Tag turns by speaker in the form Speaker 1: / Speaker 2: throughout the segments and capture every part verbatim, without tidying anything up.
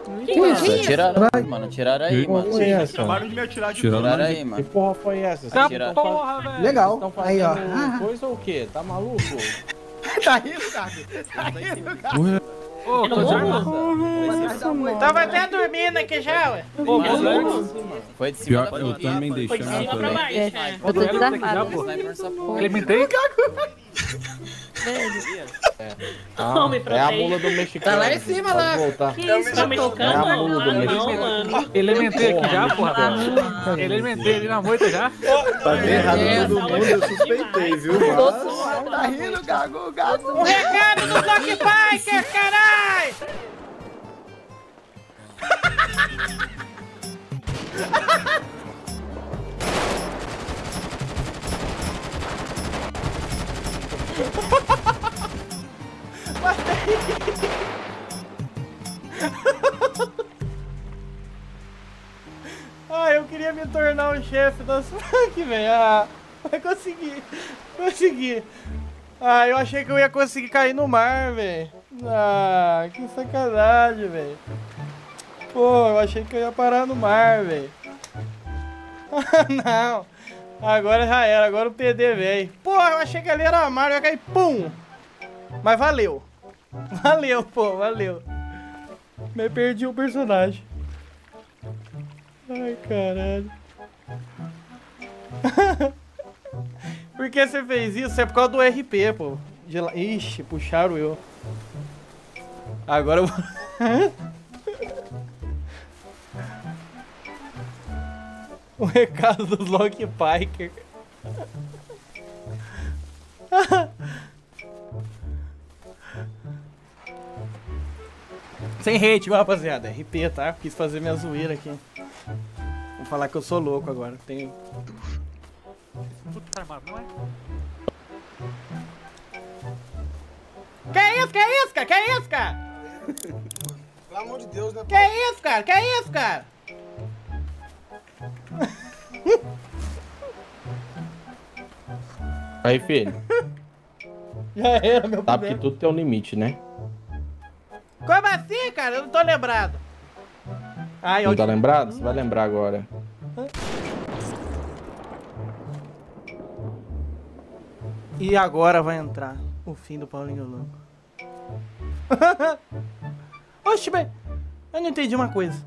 Speaker 1: Que isso?
Speaker 2: Tiraram aí, mano. Tiraram aí, mano.
Speaker 3: Acabaram de me atirar de
Speaker 2: Tiraram
Speaker 3: tudo.
Speaker 2: aí, mano.
Speaker 4: Que porra foi essa?
Speaker 1: Tá
Speaker 2: Tira-
Speaker 1: porra, velho.
Speaker 5: Legal.
Speaker 4: Estão
Speaker 5: Aí, ó.
Speaker 4: fazendo coisa ou o quê? Tá maluco?
Speaker 5: Tá rindo, cara? Tá rindo, cara?
Speaker 1: Ô, tô já...
Speaker 6: Tava até dormindo aqui já, ué.
Speaker 1: Ô, Buzex.
Speaker 2: Foi de cima
Speaker 7: Pior,
Speaker 2: da
Speaker 7: eu
Speaker 2: família,
Speaker 7: também
Speaker 2: foi.
Speaker 7: deixando.
Speaker 6: Foi de cima pra baixo, né?
Speaker 1: Eu tô desarmado.
Speaker 2: Sniper nessa porra.
Speaker 1: Alimentei?
Speaker 4: Ah,
Speaker 6: Não me
Speaker 4: é a
Speaker 6: protege.
Speaker 4: mula do mexicano.
Speaker 5: Tá lá em cima,
Speaker 4: Pode
Speaker 5: lá.
Speaker 4: voltar.
Speaker 6: Que isso, tá me
Speaker 4: É a
Speaker 6: tocando?
Speaker 4: mula do
Speaker 6: Ah, não,
Speaker 4: mexicano.
Speaker 6: mano.
Speaker 1: Elementei aqui já, porra. Elementei ali na moita já.
Speaker 3: Tá bem errado
Speaker 5: É,
Speaker 3: todo mundo, eu suspeitei, viu? Mas...
Speaker 5: Tá rindo, Gago, Gago.
Speaker 6: O recado do Block Biker, carai! Ah, eu queria me tornar o chefe das Frank, velho. Ah, vai conseguir. Consegui. Ah, eu achei que eu ia conseguir cair no mar, velho. Ah, que sacanagem, velho. Pô, eu achei que eu ia parar no mar, velho. Ah, não. Agora já era, agora o P D, velho. Pô, eu achei que ali era mar, eu ia cair, pum. Mas valeu. Valeu, pô, valeu. Me perdi o personagem. Ai, caralho. Por que você fez isso? É por causa do R P, pô. De lá... Ixi, puxaram eu. Agora eu vou... O recado dos Lock Piker. Sem hate, viu, rapaziada? R P, tá? Quis fazer minha zoeira aqui. Vou falar que eu sou louco agora. Tenho...
Speaker 1: Puta armado, não é?
Speaker 6: Que isso, que isso, cara? Que isso, cara?
Speaker 5: Pelo amor de Deus, né?
Speaker 6: Que isso, cara? Que isso, cara?
Speaker 4: Aí, filho.
Speaker 6: Já era, meu
Speaker 4: Sabe que
Speaker 6: poder.
Speaker 4: tudo tem um limite, né?
Speaker 6: Como assim, cara? Eu não tô lembrado. Ai,
Speaker 4: Não
Speaker 6: eu...
Speaker 4: tá lembrado? Você vai lembrar agora.
Speaker 6: E agora vai entrar o fim do Paulinho Louco. Oxe, bem, eu não entendi uma coisa.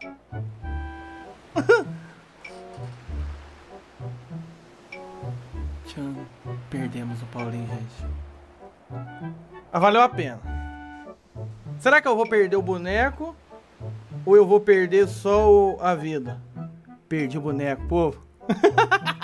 Speaker 6: Tchau, perdemos o Paulinho, gente. Ah, valeu a pena. Será que eu vou perder o boneco? Ou eu vou perder só o- a vida? Perdi o boneco, povo.